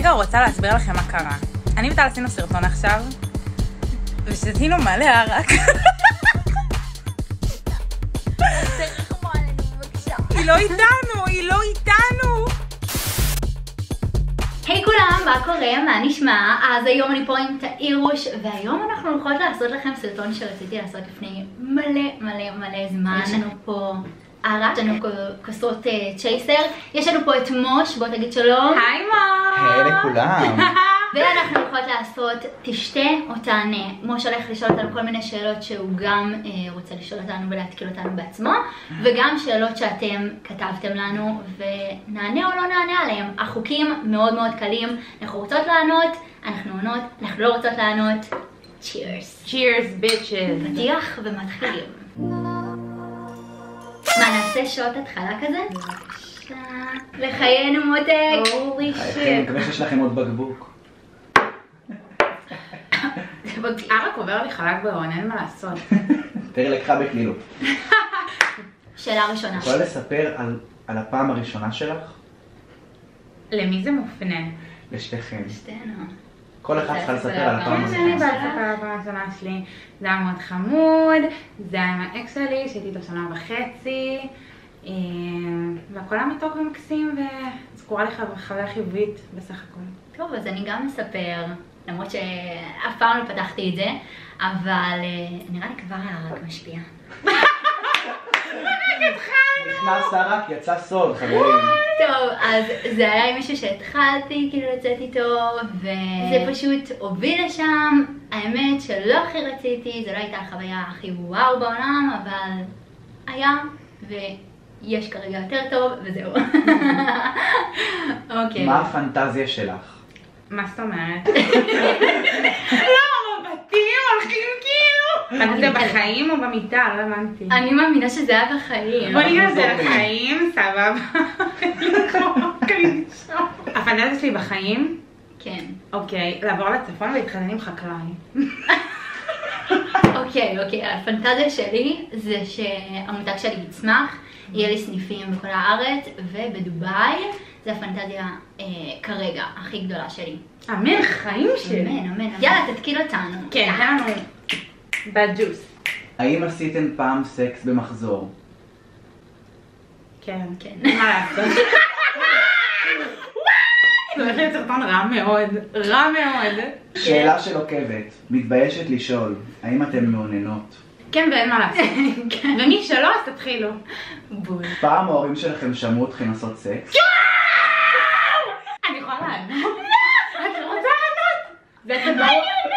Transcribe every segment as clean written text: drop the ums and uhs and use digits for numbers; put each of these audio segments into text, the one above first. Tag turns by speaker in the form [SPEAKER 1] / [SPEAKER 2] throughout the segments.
[SPEAKER 1] רגע רוצה להסביר לכם מה קרה. אני וטל עשינו סרטון עכשיו, ושתינו מלא ערק.
[SPEAKER 2] תרחמו עלינו בבקשה.
[SPEAKER 1] היא לא איתנו.
[SPEAKER 2] היי כולם, מה קורה? מה נשמע? אז היום אני פה עם תאירוש, והיום אנחנו הולכות לעשות לכם סרטון שרציתי לעשות לפני מלא זמן. יש לנו פה ערק, יש לנו כוסות צ'ייסר, יש לנו פה את מוש, בוא תגיד שלום.
[SPEAKER 1] היי מוש!
[SPEAKER 3] היי לכולם.
[SPEAKER 2] ואנחנו הולכות לעשות תשתה או תענה. מוש הולך לשאול אותנו כל מיני שאלות שהוא גם רוצה לשאול אותנו ולהתקיל אותנו בעצמו, וגם שאלות שאתם כתבתם לנו ונענה או לא נענה עליהם. החוקים מאוד מאוד קלים, אנחנו רוצות לענות, אנחנו עונות, אנחנו לא רוצות לענות. צ'ירס.
[SPEAKER 1] צ'ירס ביצ'ז.
[SPEAKER 2] פתיח ומתחילים. מה, נעשה שעות התחלה כזה? בבקשה. לחיינו מותק.
[SPEAKER 1] הולי
[SPEAKER 3] אני
[SPEAKER 1] שיט.
[SPEAKER 3] מקווה שיש לכם עוד בקבוק.
[SPEAKER 1] ערק עובר לי חלק בעון, אין מה לעשות.
[SPEAKER 3] תראי לקחה בקלילות.
[SPEAKER 2] שאלה ראשונה.
[SPEAKER 3] יכולה לספר על הפעם הראשונה שלך?
[SPEAKER 1] למי זה מופנה?
[SPEAKER 3] לשתיכם.
[SPEAKER 2] שתינו.
[SPEAKER 3] כל אחד צריכה לספר על הפעם
[SPEAKER 1] כן, אני
[SPEAKER 3] הראשונה.
[SPEAKER 1] באה לספר על הפעם הראשונה שלי. זה היה מאוד חמוד, זה היה עם האקס שלי, שהייתי איתו שנה וחצי, והכל היה מתוק ומקסים, וזכורה לי חוויה חיובית בסך הכל.
[SPEAKER 2] טוב, אז אני גם אספר, למרות שאף פעם לא פתחתי את זה, אבל נראה לי כבר הערק משפיע.
[SPEAKER 3] נכנס הרק, יצא סוד, חברים.
[SPEAKER 2] טוב, אז זה היה עם מישהו שהתחלתי כאילו לצאת איתו, וזה פשוט הוביל לשם. האמת שלא הכי רציתי, זה לא הייתה החוויה הכי וואו בעולם, אבל היה, ויש כרגע יותר טוב, וזהו. אוקיי.
[SPEAKER 3] מה הפנטזיה שלך?
[SPEAKER 1] מה זאת אומרת? לא, מבטים הולכים כאילו. זה בחיים או במיטה? לא הבנתי.
[SPEAKER 2] אני מאמינה שזה היה בחיים.
[SPEAKER 1] בוא נראה זה לחיים, סבבה. הפנטזיה שלי בחיים?
[SPEAKER 2] כן.
[SPEAKER 1] אוקיי, לעבור לצפון ולהתחתן עם חקלאי.
[SPEAKER 2] אוקיי, הפנטזיה שלי זה שהמותג שלי יצמח, יהיה לי סניפים בכל הארץ, ובדובאי זה הפנטזיה כרגע הכי גדולה שלי.
[SPEAKER 1] אמן, חיים שלי.
[SPEAKER 2] אמן. יאללה, תתקיל אותנו.
[SPEAKER 1] כן, זה לנו בג'וס.
[SPEAKER 3] האם עשיתם פעם סקס במחזור?
[SPEAKER 1] כן.
[SPEAKER 2] כן.
[SPEAKER 1] מה לעשות? זה הולך להיות סרטון רע מאוד.
[SPEAKER 3] שאלה של עוקבת, מתביישת לשאול, האם אתן מעוננות?
[SPEAKER 1] כן ואין מה לעשות. ומי שלא, אז תתחילו.
[SPEAKER 2] בול.
[SPEAKER 3] פעם ההורים שלכם שמעו אתכם לעשות סקס?
[SPEAKER 1] אני יכולה לענות? את לא רוצה לענות? זה סבבה.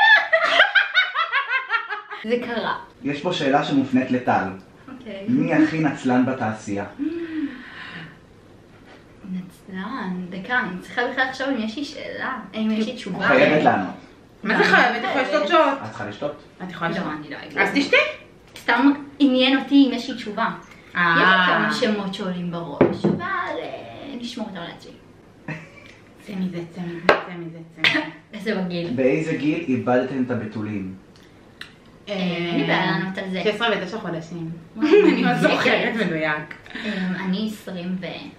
[SPEAKER 2] זה קרה.
[SPEAKER 3] יש פה שאלה שמופנית לטל.
[SPEAKER 2] אוקיי.
[SPEAKER 3] מי הכי נצלן בתעשייה?
[SPEAKER 2] נצלן, דקה, אני צריכה בכלל לחשוב אם יש לי שאלה, אם יש לי תשובה.
[SPEAKER 3] חייבת לענות.
[SPEAKER 1] מה זה חייבת? את יכולה לשתות שעות.
[SPEAKER 3] את צריכה לשתות?
[SPEAKER 1] את יכולה
[SPEAKER 2] לא,
[SPEAKER 1] לשתות.
[SPEAKER 2] אני לא אגיד.
[SPEAKER 1] אז תשתי.
[SPEAKER 2] סתם עניין אותי אם יש לי תשובה. יש לי כמה שמות שעולים בראש, אבל נשמור אותם לעצמי.
[SPEAKER 1] צא מזה.
[SPEAKER 2] איזה בגיל.
[SPEAKER 3] באיזה גיל איבדתם את הבתולים?
[SPEAKER 2] אין לי בעיה לענות על זה.
[SPEAKER 1] 16 ו9 חודשים. אני לא זוכרת מדויק.
[SPEAKER 2] אני 20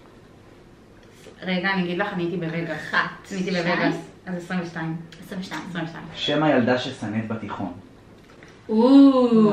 [SPEAKER 1] רגע, אני אגיד לך, אני הייתי בווגאס. אני הייתי בווגאס. אז 22.
[SPEAKER 2] 22.
[SPEAKER 3] שם הילדה ששנאת בתיכון.
[SPEAKER 1] וואו.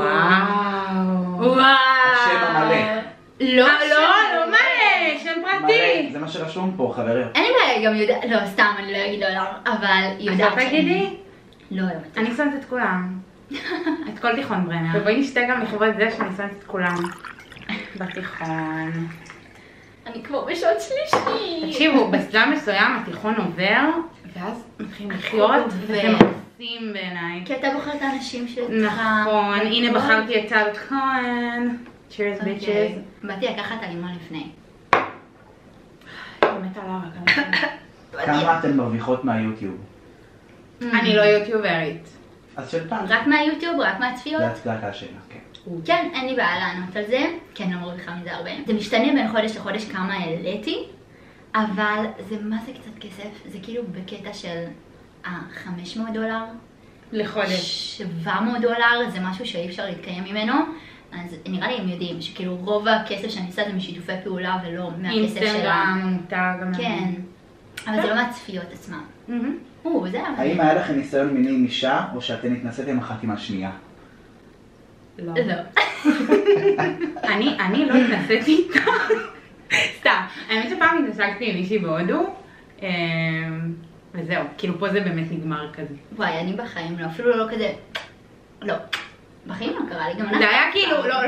[SPEAKER 3] השם המלא.
[SPEAKER 2] לא
[SPEAKER 1] מלא, שם
[SPEAKER 3] מלא,
[SPEAKER 1] פרטי.
[SPEAKER 3] זה מה שרשום פה, חברים.
[SPEAKER 2] אין לי בעיה, גם יודעת, לא, סתם, אני לא אגיד עולם, אבל יודעת
[SPEAKER 1] אז את תגידי?
[SPEAKER 2] לא.
[SPEAKER 1] אני שונאת את כולם. את כל תיכון ברנר. ובואי נשתה גם לכבוד זה שאני שונאת את כולם. בתיכון.
[SPEAKER 2] אני כבר בשעות שלישי.
[SPEAKER 1] תקשיבו, בשלב מסוים התיכון עובר, ואז מתחילים לחיות, וזה מקסים בעיניי.
[SPEAKER 2] כי אתה בוחר את האנשים שלך.
[SPEAKER 1] נכון, הנה בחרתי את טל כהן. Cheers bitches.
[SPEAKER 2] באתי לקחת את הלימון לפני.
[SPEAKER 1] אני מתה עליו.
[SPEAKER 3] כמה אתן מרוויחות מהיוטיוב?
[SPEAKER 1] אני לא יוטיוברית.
[SPEAKER 3] אז של טל.
[SPEAKER 2] רק מהיוטיוב, רק מהצפיות?
[SPEAKER 3] זה הייתה השאלה, כן.
[SPEAKER 2] כן, אין לי בעיה לענות על זה. כן, לא מרוויחה מזה הרבה. זה משתנה בין חודש לחודש כמה העליתי, אבל זה מה זה קצת כסף? זה כאילו בקטע של $500.
[SPEAKER 1] לחודש.
[SPEAKER 2] $700, זה משהו שאי אפשר להתקיים ממנו. אז נראה לי הם יודעים שכאילו רוב הכסף שאני עושה זה משיתופי פעולה ולא מהכסף שלה.
[SPEAKER 1] אינסטגרם, מותג.
[SPEAKER 2] כן. אבל זה לא מהצפיות עצמם. זה היה...
[SPEAKER 3] האם היה לכם ניסיון מיני עם אישה, או שאתן התנסיתם אחת עם השנייה?
[SPEAKER 1] לא.
[SPEAKER 2] לא.
[SPEAKER 1] אני לא התנסיתי איתה. סתם. האמת שפעם התנשקתי עם מישהי בהודו, וזהו, כאילו פה זה באמת נגמר כזה.
[SPEAKER 2] וואי, אני בחיים לא, אפילו לא כזה... לא. בחיים לא קרה לי, גם אנחנו...
[SPEAKER 1] זה היה כאילו, לא...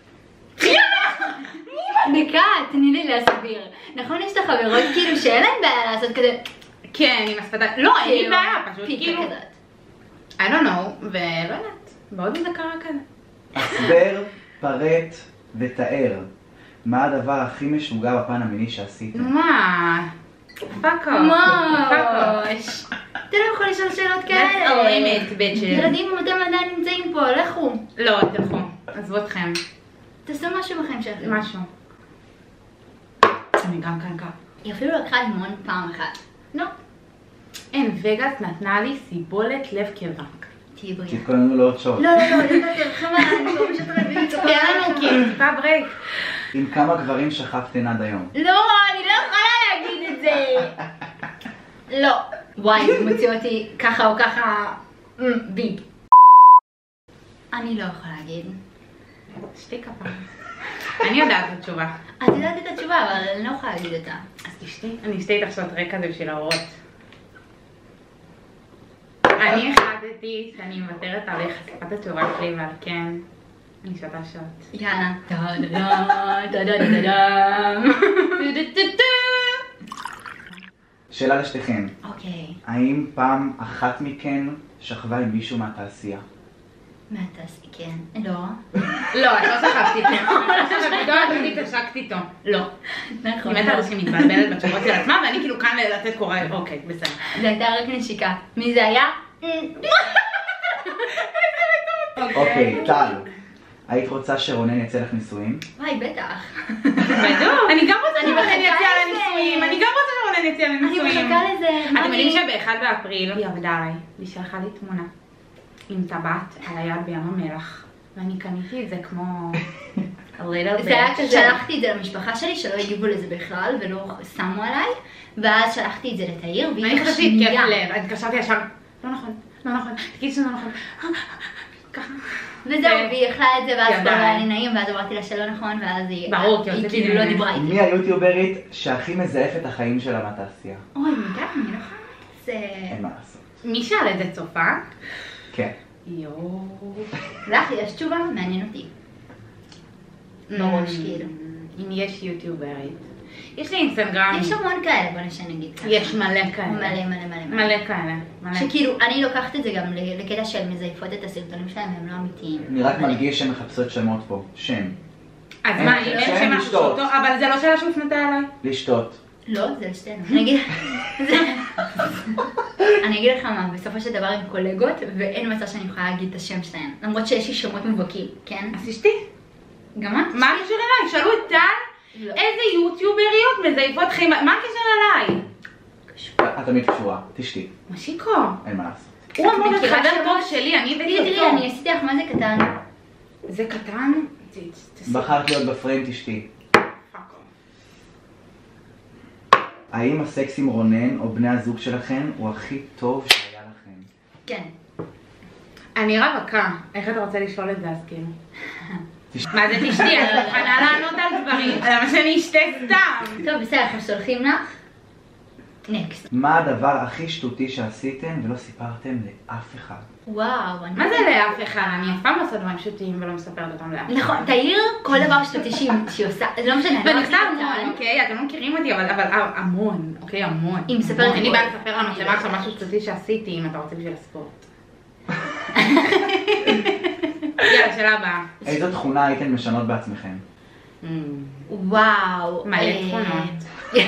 [SPEAKER 2] דקה, תני לי להסביר. נכון, יש את החברות כאילו שאין להם בעיה לעשות כזה...
[SPEAKER 1] כן, עם השפתיים. לא, אין לי בעיה, פשוט
[SPEAKER 2] פיקה
[SPEAKER 1] כאילו...
[SPEAKER 2] כזאת.
[SPEAKER 1] I don't know, ולא יודעת, בהודו זה קרה כזה.
[SPEAKER 3] הסבר, פרט ותאר. מה הדבר הכי משוגע בפן המיני שעשיתם?
[SPEAKER 1] מה? פאקו.
[SPEAKER 2] ממש. אתה לא יכול לשאול שאלות כאלה.
[SPEAKER 1] That's a limit, bitches.
[SPEAKER 2] ילדים, אם אתם עדיין נמצאים פה, לכו.
[SPEAKER 1] לא, תלכו, עזבו אתכם.
[SPEAKER 2] תעשו משהו בחיים שלכם.
[SPEAKER 1] משהו. אני גם כאן.
[SPEAKER 2] היא אפילו לקחה לימון פעם אחת.
[SPEAKER 1] לא. אין, וגאס נתנה לי סיבולת לב כבק.
[SPEAKER 2] תהיי בריאה.
[SPEAKER 3] תתכוננו לעוד שעות.
[SPEAKER 2] לא, תרחמה, אני כבר פשוט רביעית.
[SPEAKER 1] אין לנו כאילו טיפה ברייק.
[SPEAKER 3] עם כמה גברים שכבתן עד היום?
[SPEAKER 2] לא, אני לא יכולה להגיד את זה. לא. וואי, זה מוציא אותי ככה או ככה ביג. אני לא יכולה להגיד.
[SPEAKER 1] שתי כפה. אני יודעת את התשובה.
[SPEAKER 2] את יודעת את התשובה, אבל אני לא יכולה להגיד אותה.
[SPEAKER 1] אז תשתי. אני אשתה איתך שעות רקע זה בשביל ההורות. אני החלטתי שאני מוותרת על חשיפת התשובה שלי ועל כן אני שותה שעות.
[SPEAKER 2] יאללה. טה-דה-דה-דה-דה-דה.
[SPEAKER 3] שאלה לשתיכן.
[SPEAKER 2] אוקיי.
[SPEAKER 3] האם פעם אחת מכן שכבה עם מישהו מהתעשייה?
[SPEAKER 2] מהתעשייה, כן. לא.
[SPEAKER 1] לא, את לא שכבתי איתו. אני התעשקתי איתו. לא.
[SPEAKER 2] נכון.
[SPEAKER 1] באמת אנשים מתבלבלת בתשובות של עצמה ואני כאילו כאן לתת קורא. אוקיי, בסדר.
[SPEAKER 2] זה הייתה רק נשיקה. מי זה היה?
[SPEAKER 3] אוקיי, טל. היית רוצה שרונן יצא לך נישואים?
[SPEAKER 2] וואי, בטח.
[SPEAKER 1] בטח. אני גם רוצה שרונן
[SPEAKER 2] מחכה
[SPEAKER 1] יצא
[SPEAKER 2] לזה.
[SPEAKER 1] לנישואים. אני גם רוצה שרונן יצא
[SPEAKER 2] אני
[SPEAKER 1] לנישואים.
[SPEAKER 2] מחכה לזה.
[SPEAKER 1] אתם יודעים שב-1 באפריל היא עבדה עליי. והיא שלחה לי תמונה עם טבעת על היד בים המלח. ואני קניתי את זה כמו...
[SPEAKER 2] זה היה כששלחתי את זה למשפחה שלי, שלא הגיבו לזה בכלל ולא שמו עליי, ואז שלחתי את זה לתאיר, והיא
[SPEAKER 1] ואני חשבתי
[SPEAKER 2] בשנייה.
[SPEAKER 1] כיף לב, אני התקשרתי ישר, לא נכון, תגידי שזה לא נכון, ככה.
[SPEAKER 2] וזהו, והיא אכלה את זה, ואז
[SPEAKER 1] ידיים.
[SPEAKER 2] כבר היה לי נעים, ואז אמרתי לה שלא נכון, ואז היא
[SPEAKER 1] ברור, כי
[SPEAKER 2] היא
[SPEAKER 1] הוצאתי
[SPEAKER 2] כאילו לא
[SPEAKER 1] ממנה.
[SPEAKER 2] דיברה איתי.
[SPEAKER 3] מי היוטיוברית שהכי מזייף את החיים שלה מהתעשייה?
[SPEAKER 2] אוי, מגע, אני לא יכולה. זה...
[SPEAKER 3] אין מה לעשות.
[SPEAKER 1] מי שאל את זה צופה?
[SPEAKER 3] כן.
[SPEAKER 1] יואו.
[SPEAKER 2] לך יש תשובה? מעניין אותי. בראש, כאילו.
[SPEAKER 1] אם יש יוטיוברית. יש לי אינסטגרם.
[SPEAKER 2] יש המון כאלה, בוא נגיד ככה.
[SPEAKER 1] יש מלא כאלה.
[SPEAKER 2] מלא.
[SPEAKER 1] כאלה. מלא.
[SPEAKER 2] שכאילו, אני לוקחת את זה גם לקטע של מזייפות את הסרטונים שלהם, הם לא אמיתיים.
[SPEAKER 3] אני רק מרגיש שהן מחפשות שמות פה. שם.
[SPEAKER 1] אז
[SPEAKER 3] אין
[SPEAKER 1] מה,
[SPEAKER 3] לכם
[SPEAKER 1] אין
[SPEAKER 3] שם
[SPEAKER 1] שם
[SPEAKER 3] לשתות.
[SPEAKER 1] משהו טוב, אבל זה לא שאלה שהופנתה אליי.
[SPEAKER 3] לשתות.
[SPEAKER 2] לא, זה לשתינו. אני אגיד לך מה, בסופו של דבר הם קולגות, ואין מצב שאני יכולה להגיד את השם שלהם. למרות שיש לי שמות מובהקים, כן?
[SPEAKER 1] אז אשתי.
[SPEAKER 2] גם את?
[SPEAKER 1] מה הקשר אליי? שאלו את טל
[SPEAKER 2] לא.
[SPEAKER 1] איזה יוטיובריות מזייפות חיים. מה הקשר אליי?
[SPEAKER 3] את תמיד קשורה. תשתי.
[SPEAKER 1] משיקו.
[SPEAKER 3] אין מה לעשות.
[SPEAKER 1] הוא אמור להיות
[SPEAKER 2] מכירה
[SPEAKER 1] חבר
[SPEAKER 2] שמות?
[SPEAKER 1] טוב שלי, אני הבאתי
[SPEAKER 2] תראי,
[SPEAKER 1] אותו.
[SPEAKER 2] אני עשיתי לך מה זה קטן.
[SPEAKER 1] זה קטן?
[SPEAKER 3] בחרת להיות בפריים, תשתי. האם הסקס עם רונן או בני הזוג שלכם הוא הכי טוב שהיה לכם?
[SPEAKER 2] כן.
[SPEAKER 1] אני רווקה. איך אתה רוצה לשאול את זה אז כאילו? מה זה תשתי? אני מוכנה לענות על דברים. למה שאני אשתה סתם?
[SPEAKER 2] טוב, בסדר, אנחנו שולחים לך. נקסט.
[SPEAKER 3] מה הדבר הכי שטותי שעשיתם ולא סיפרתם לאף אחד?
[SPEAKER 2] וואו,
[SPEAKER 1] מה זה לאף אחד? אני אף פעם לא עושה דברים שטותיים ולא מספרת אותם לאף אחד.
[SPEAKER 2] נכון, תאיר כל דבר שטותי שהיא עושה, זה לא משנה.
[SPEAKER 1] ואני עושה המון, אוקיי? אתם לא מכירים אותי, אבל המון, אוקיי? המון.
[SPEAKER 2] היא מספרת
[SPEAKER 1] אין לי
[SPEAKER 2] הכל.
[SPEAKER 1] בעיה לספר למצלמה עכשיו משהו שטותי שעשיתי, אם אתה רוצה בשביל הספורט. יאללה, שאלה הבאה.
[SPEAKER 3] איזו תכונה הייתן משנות בעצמכם?
[SPEAKER 2] וואו.
[SPEAKER 1] מלא תכונות.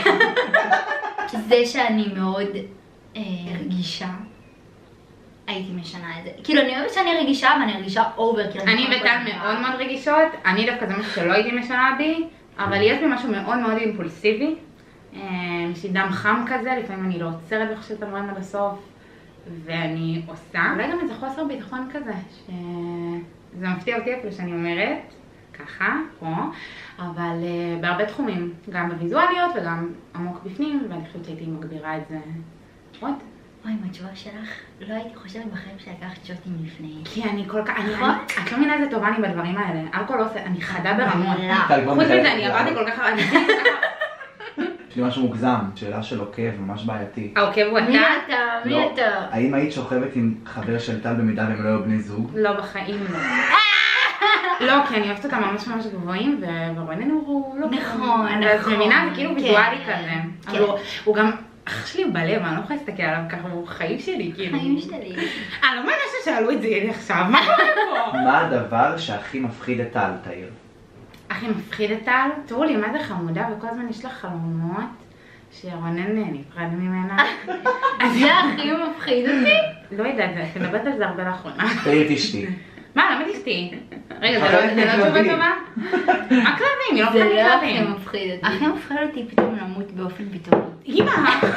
[SPEAKER 2] זה שאני מאוד רגישה. הייתי משנה את זה. כאילו אני אוהבת שאני רגישה, ואני רגישה אובר.
[SPEAKER 1] אני וטל מאוד מאוד רגישות, אני דווקא זה משהו שלא הייתי משנה בי, אבל יש בי משהו מאוד מאוד אימפולסיבי. יש לי דם חם כזה, לפעמים אני לא עוצרת וחושבת על דברים עד הסוף, ואני עושה. אולי גם איזה חוסר ביטחון כזה, שזה מפתיע אותי אפילו שאני אומרת, ככה, פה, אבל בהרבה תחומים, גם בוויזואליות וגם עמוק בפנים, ואני חושבת שהייתי מגבירה את זה עוד.
[SPEAKER 2] אוי, עם התשובה שלך, לא הייתי חושבת בחיים שלקחת שוטים לפני.
[SPEAKER 1] כי אני כל כך,
[SPEAKER 2] נכון?
[SPEAKER 1] את לא מבינה איזה טובה אני בדברים האלה, אלכוהול לא עושה, אני חדה ברמות.
[SPEAKER 3] טל,
[SPEAKER 1] חוץ מזה, אני עברתי כל כך,
[SPEAKER 3] יש לי משהו מוגזם, שאלה של עוקב, ממש בעייתי.
[SPEAKER 1] העוקב הוא
[SPEAKER 2] מי
[SPEAKER 1] אתה?
[SPEAKER 2] אתה? מי
[SPEAKER 3] לא.
[SPEAKER 2] אתה?
[SPEAKER 3] האם היית שוכבת עם חבר של טל במידה והם לא היו בני זוג?
[SPEAKER 1] לא, בחיים לא. לא, כי אני אוהבת אותם ממש ממש גבוהים, ורואננו הוא לא...
[SPEAKER 2] נכון,
[SPEAKER 1] אז מבינה, זה כאילו
[SPEAKER 2] כן,
[SPEAKER 1] ויזואלי
[SPEAKER 2] כן.
[SPEAKER 1] כזה. אבל הוא גם אח שלי בלב, אני לא יכולה להסתכל עליו ככה, הוא חיים שלי, כאילו.
[SPEAKER 2] חיים שלי.
[SPEAKER 1] אני לא מאמינה ששאלו את זה לי עכשיו, מה קורה פה?
[SPEAKER 3] מה הדבר שהכי מפחיד את טל, תאיר?
[SPEAKER 1] הכי מפחיד את טל? תראו לי, מה זה חמודה, וכל הזמן יש לה חלומות שרונן נפרד ממנה.
[SPEAKER 2] זה הכי מפחיד אותי.
[SPEAKER 1] לא יודעת, אני מדברת על זה הרבה לאחרונה.
[SPEAKER 3] תאיר תשתי.
[SPEAKER 1] מה, למה תשתי? רגע, זה לא תשובה טובה? מה כלבים? היא לא
[SPEAKER 2] זה
[SPEAKER 1] מפחיד
[SPEAKER 2] לא הכי
[SPEAKER 1] כלבים.
[SPEAKER 2] מפחיד אותי. הכי מפחיד אותי פתאום למות באופן פתאומי.
[SPEAKER 1] אמא!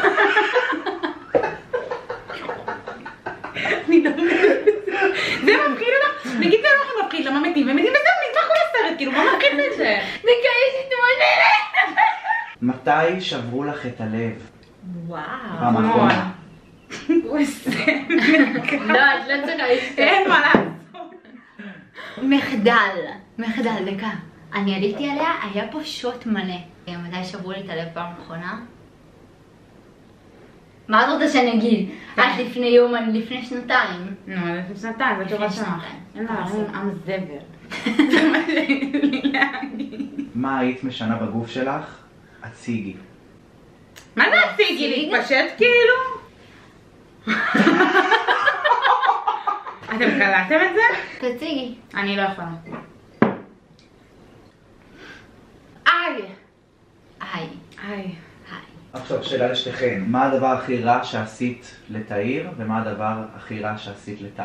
[SPEAKER 1] אני לא מבינה. זה מפחיד אותך? נגיד זה לא הכי מפחיד, למה מתים? ומתים וזהו, נגמר כל הסרט, כאילו, מה מפחיד בזה?
[SPEAKER 2] דקה, יש לי תמונה.
[SPEAKER 3] מתי שברו לך את הלב?
[SPEAKER 2] וואו.
[SPEAKER 3] פעם אחרונה.
[SPEAKER 1] הוא עושה...
[SPEAKER 2] לא, את לא צריכה לשתות.
[SPEAKER 1] אין מה לעשות.
[SPEAKER 2] מחדל, דקה. אני עליתי עליה, היה פה שוט מלא. מתי שברו לי את הלב פעם אחרונה? מה את רוצה שאני אגיד? את לפני יום, אני לפני שנתיים.
[SPEAKER 1] נו, זה לפני שנתיים, זה תשובה שלך.
[SPEAKER 2] שנתיים.
[SPEAKER 1] אין לה, עם עם זבר. זה מה שיש לי להגיד.
[SPEAKER 3] מה היית משנה בגוף שלך? הציגי.
[SPEAKER 1] מה זה הציגי? להתפשט כאילו? אתם קלטתם את זה?
[SPEAKER 2] תציגי.
[SPEAKER 1] אני לא יכולה. איי!
[SPEAKER 2] היי.
[SPEAKER 1] איי.
[SPEAKER 3] עכשיו שאלה לשתיכן, מה הדבר הכי רע שעשית לתאיר ומה הדבר הכי רע שעשית לטל?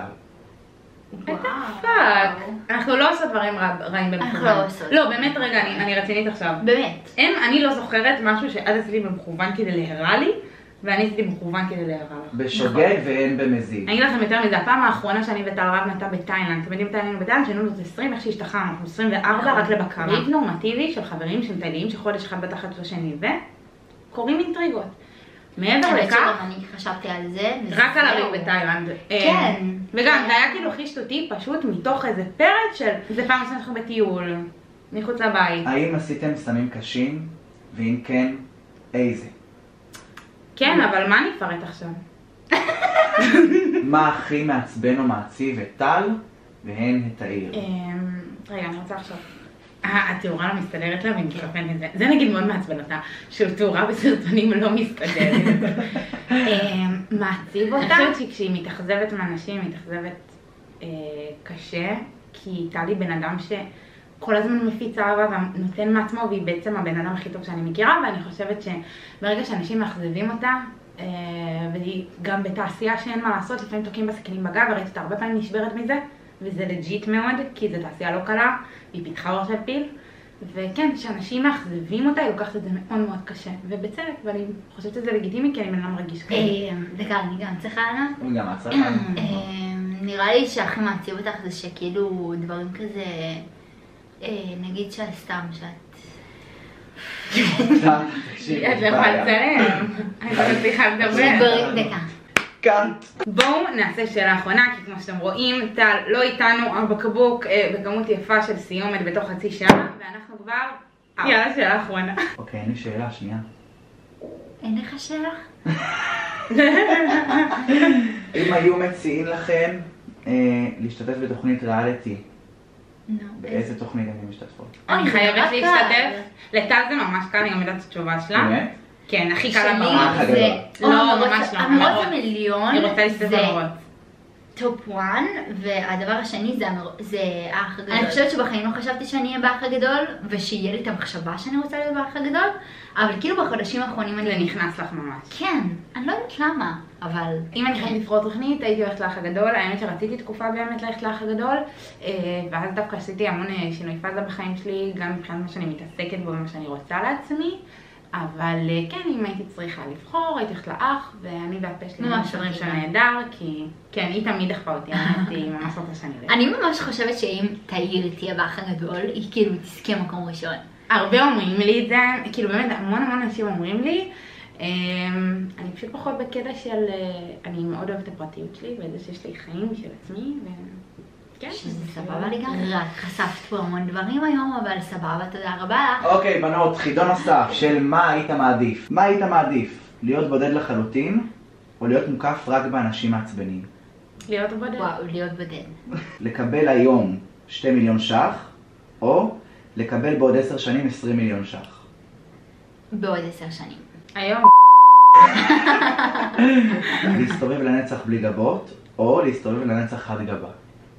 [SPEAKER 1] פאק. אנחנו לא עושות דברים רעים במכוון.
[SPEAKER 2] אנחנו לא עושות.
[SPEAKER 1] לא, באמת רגע, אני רצינית עכשיו.
[SPEAKER 2] באמת.
[SPEAKER 1] אני לא זוכרת משהו שאז עשיתי במכוון כדי להרע לי, ואני עשיתי במכוון כדי להרע לך.
[SPEAKER 3] בשוגג ואין במזיד.
[SPEAKER 1] אני אגיד לכם יותר מזה, הפעם האחרונה שאני וטל רב נתה בתאילנד, אתם יודעים מתי היינו בתאילנד? שהיינו את 20, איך שהשתחררנו, אנחנו 24 רק לבקרה. ריב נורמטיבי של חברים שמטייליים שחודש אחד בתחת לשני, וקוראים אינטריגות. מעבר
[SPEAKER 2] האמת
[SPEAKER 1] לכך,
[SPEAKER 2] שגם אני חשבתי על זה.
[SPEAKER 1] רק על
[SPEAKER 2] וזהו.
[SPEAKER 1] הריב בתאילנד.
[SPEAKER 2] כן.
[SPEAKER 1] וגם זה היה כאילו הכי שטותי, פשוט מתוך איזה פרץ של, זה פעם שאנחנו בטיול, מחוץ לבית.
[SPEAKER 3] האם עשיתם סמים קשים? ואם כן, איזה?
[SPEAKER 1] כן, אבל מה אני אפרט עכשיו?
[SPEAKER 3] מה הכי מעצבן או מעציב את טל והן את תאיר?
[SPEAKER 1] רגע, אני רוצה עכשיו. התאורה לא מסתדרת לה ואני מתכוונת את זה. זה נגיד מאוד מעצבן אותה, שתאורה בסרטונים לא מסתדרת. מעציב אותה. אני חושבת שכשהיא מתאכזבת מאנשים, היא מתאכזבת קשה, כי טלי בן אדם שכל הזמן מפיץ אהבה ונותן מעצמו, והיא בעצם הבן אדם הכי טוב שאני מכירה, ואני חושבת שברגע שאנשים מאכזבים אותה, והיא גם בתעשייה שאין מה לעשות, לפעמים תוקעים בסכינים בגב, וראיתי אותה הרבה פעמים נשברת מזה, וזה לג'יט מאוד, כי זו תעשייה לא קלה, והיא פיתחה ראש על פיל, וכן, כשאנשים מאכזבים אותה, היא לוקחת את זה מאוד מאוד קשה, ובצדק, ואני חושבת שזה לגיטימי, כי אני בן אדם רגיש כזה.
[SPEAKER 2] דקה, אני גם צריכה לענות?
[SPEAKER 3] גם הצלחה.
[SPEAKER 2] נראה לי שהכי מעציב אותך זה שכאילו דברים כזה, נגיד סתם שאת...
[SPEAKER 1] את לא יכולה לצלם, אני לא מצליחה לדבר.
[SPEAKER 2] דקה.
[SPEAKER 3] קאנט.
[SPEAKER 1] בואו נעשה שאלה אחרונה, כי כמו שאתם רואים, טל לא איתנו בקבוק בכמות יפה של סיומת בתוך חצי שעה, ואנחנו כבר... יאללה, שאלה אחרונה.
[SPEAKER 3] אוקיי, אין לי שאלה, שנייה.
[SPEAKER 2] אין לך שאלה?
[SPEAKER 3] אם היו מציעים לכם להשתתף בתוכנית ריאליטי, באיזה תוכנית אתם משתתפות?
[SPEAKER 1] אני חייבת להשתתף. לטל זה ממש קל, אני גם יודעת את התשובה שלה.
[SPEAKER 3] באמת?
[SPEAKER 1] כן, הכי קל לה
[SPEAKER 3] האח
[SPEAKER 1] בראש.
[SPEAKER 3] הגדול.
[SPEAKER 1] לא, ממש לא.
[SPEAKER 2] המרוץ המיליון
[SPEAKER 1] אני רוצה להשתתף
[SPEAKER 2] זה
[SPEAKER 1] במרוץ.
[SPEAKER 2] טופ 1, והדבר השני זה האח הגדול. אני חושבת שבחיים לא חשבתי שאני אהיה באח הגדול, ושיהיה לי את המחשבה שאני רוצה להיות באח הגדול, אבל כאילו בחודשים האחרונים
[SPEAKER 1] זה
[SPEAKER 2] אני...
[SPEAKER 1] נכנס לך ממש.
[SPEAKER 2] כן, אני לא יודעת למה, אבל...
[SPEAKER 1] אם אני חייבת לבחור תוכנית, הייתי הולכת לאח הגדול. האמת שרציתי תקופה באמת ללכת לאח הגדול, ואז דווקא עשיתי המון שינוי פאזה בחיים שלי, גם מבחינת מה שאני מתעסקת בו ומה שאני רוצה לעצמי, אבל כן, אם הייתי צריכה לבחור, הייתי הולכת לאח, ואני והפה שלי
[SPEAKER 2] ממש
[SPEAKER 1] מסתדרים
[SPEAKER 2] מתאימה.
[SPEAKER 1] שנהדר, כי כן, היא תמיד דחפה אותי, אני ממש רוצה שאני אלך.
[SPEAKER 2] אני ממש חושבת שאם תאיר תהיה באח הגדול, היא כאילו תזכה מקום ראשון.
[SPEAKER 1] הרבה אומרים לי את זה, כאילו באמת המון אנשים אומרים לי, אני פשוט פחות בקטע של, אני מאוד אוהבת את הפרטיות שלי, ואת זה שיש לי חיים של עצמי, וכן.
[SPEAKER 2] שזה סבבה לגמרי. רק חשפת פה המון דברים היום, אבל סבבה, תודה רבה לך.
[SPEAKER 3] אוקיי, בנות, חידון נוסף של מה היית מעדיף. מה היית מעדיף? להיות בודד לחלוטין, או להיות מוקף רק באנשים מעצבנים?
[SPEAKER 1] להיות בודד.
[SPEAKER 2] וואו, להיות בודד.
[SPEAKER 3] לקבל היום 2 מיליון ש"ח, או לקבל בעוד 10 שנים 20 מיליון ש"ח.
[SPEAKER 2] בעוד 10 שנים.
[SPEAKER 1] היום
[SPEAKER 3] להסתובב לנצח בלי גבות, או להסתובב לנצח חד גבה.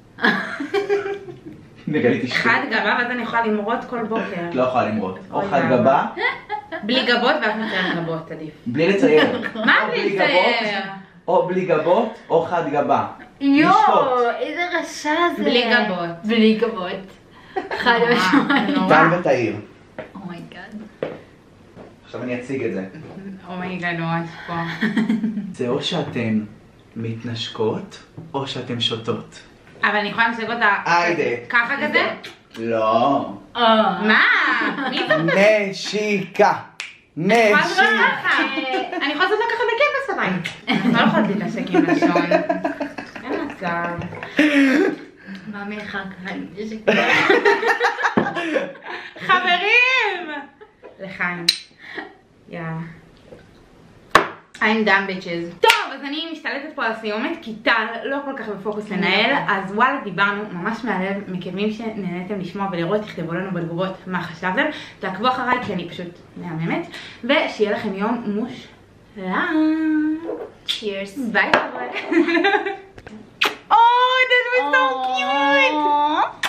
[SPEAKER 3] נגליתי שטות.
[SPEAKER 1] חד גבה, ואז אני יכולה למרות כל בוקר.
[SPEAKER 3] את לא יכולה למרות. או
[SPEAKER 1] אוי,
[SPEAKER 3] חד
[SPEAKER 1] למה?
[SPEAKER 3] גבה,
[SPEAKER 1] בלי גבות ואז מציירים גבות, עדיף.
[SPEAKER 3] בלי לצייר.
[SPEAKER 1] מה
[SPEAKER 3] או
[SPEAKER 1] בלי
[SPEAKER 3] גבות,
[SPEAKER 1] לצייר?
[SPEAKER 3] או בלי גבות, או חד גבה.
[SPEAKER 2] יואו,
[SPEAKER 3] לשתות.
[SPEAKER 2] איזה רשע זה.
[SPEAKER 1] בלי גבות.
[SPEAKER 2] בלי גבות. חד משמעית.
[SPEAKER 1] נורא.
[SPEAKER 3] טל ותאיר.
[SPEAKER 2] אומייגאד.
[SPEAKER 3] עכשיו אני אציג את זה.
[SPEAKER 1] אומייגאד, ממש פה.
[SPEAKER 3] זה או שאתן מתנשקות, או שאתן שותות.
[SPEAKER 1] אבל אני יכולה להמשיך אותה
[SPEAKER 3] היידה.
[SPEAKER 1] ככה כזה?
[SPEAKER 3] לא.
[SPEAKER 1] מה? מי זה?
[SPEAKER 3] נשיקה.
[SPEAKER 1] אני יכולה לעשות
[SPEAKER 3] נשיקה.
[SPEAKER 1] ככה. אני יכולה לעשות לה ככה בכיף בשפיים. אני לא יכולה להתנשק עם לשון. אין מצב.
[SPEAKER 2] מה מאחר כאן?
[SPEAKER 1] חברים! לחיים. יאללה. I'm done bitches. טוב, אז אני משתלטת פה על הסיומת, כי טל לא כל כך בפוקוס לנהל, אז וואלה דיברנו ממש מהלב, מקווים שנהניתם לשמוע ולראות, תכתבו לנו בתגובות מה חשבתם, תעקבו אחריי כי אני פשוט מהממת, ושיהיה לכם יום מושלם.
[SPEAKER 2] Cheers.
[SPEAKER 1] ביי ביי. Oh, that was so cute!